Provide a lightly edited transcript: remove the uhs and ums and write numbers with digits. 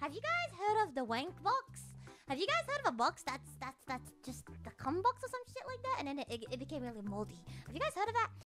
have you guys heard of the wank box? Have you guys heard of a box that's just the cum box or some shit like that? And then it became really moldy. Have you guys heard of that?